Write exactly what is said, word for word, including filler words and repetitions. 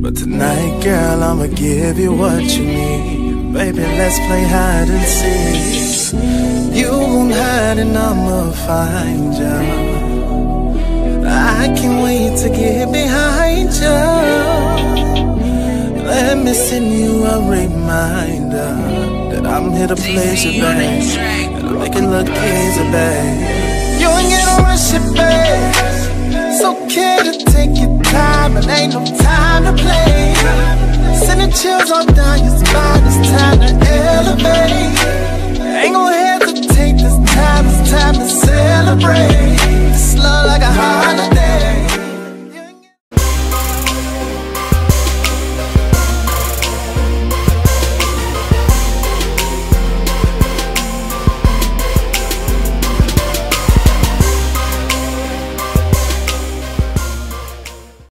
But tonight, girl, I'ma give you what you need. Baby, let's play hide and seek. You won't hide and I'ma find you. I can't wait to get behind you. Let me send you a reminder that I'm here to please you, babe, and I'll make it look easy, babe. You ain't gonna rush it, babe. It's okay to take your time, and ain't no time to play. Send the chills all down your spine, it's time to elevate. Ain't gon' hesitate this time, it's time to celebrate.